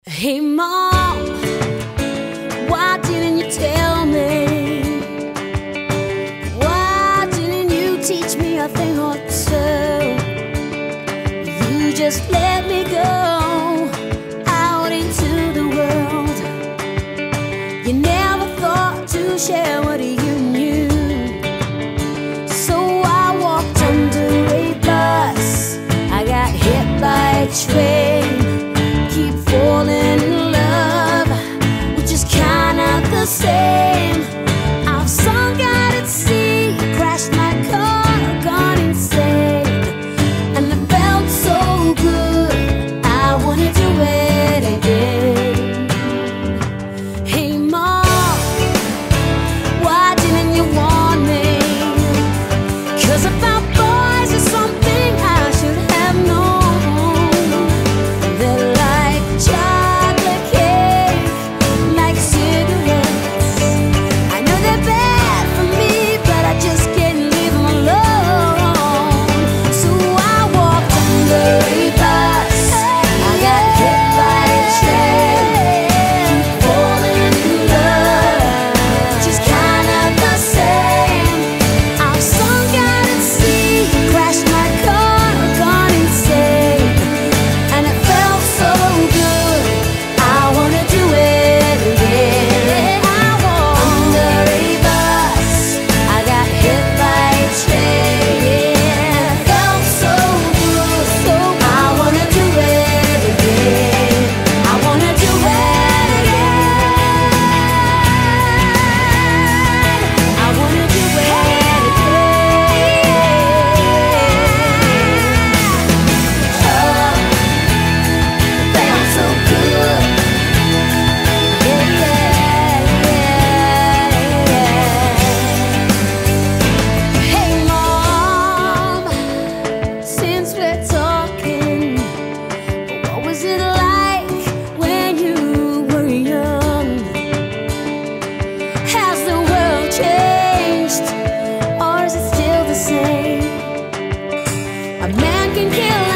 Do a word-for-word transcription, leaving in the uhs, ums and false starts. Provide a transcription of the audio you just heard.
Hey Mom, why didn't you tell me? Why didn't you teach me a thing or two? You just let me go out into the world. You never thought to share what you knew. So I walked under a bus, I got hit by a train. Keep falling in love, which is kinda the same. I've sunk out at sea, crashed my car, gone insane, and it felt so good, I wanna do it again. Hey Mom, why didn't you warn me? 'Cause about boys is something I should have known. They're like chocolate cake, like cigarettes. I know they're bad for me, but I just can't leave them alone. So I walked under a bus, I got hit by a train. Keep falling in love, just kind of the same. I've sunk out at sea, crashed my car, gone insane, and it felt so good, I wanna do it again. I walked under a bus, I got hit by a train. It felt so good, so I wanna do it again. I wanna do it again. I wanna do it again. Oh, it felt so good. Yeah, yeah, yeah. Hey Mom, since we're talking, what was it like when you were young? Has the world changed, or is it still the same? A man can kill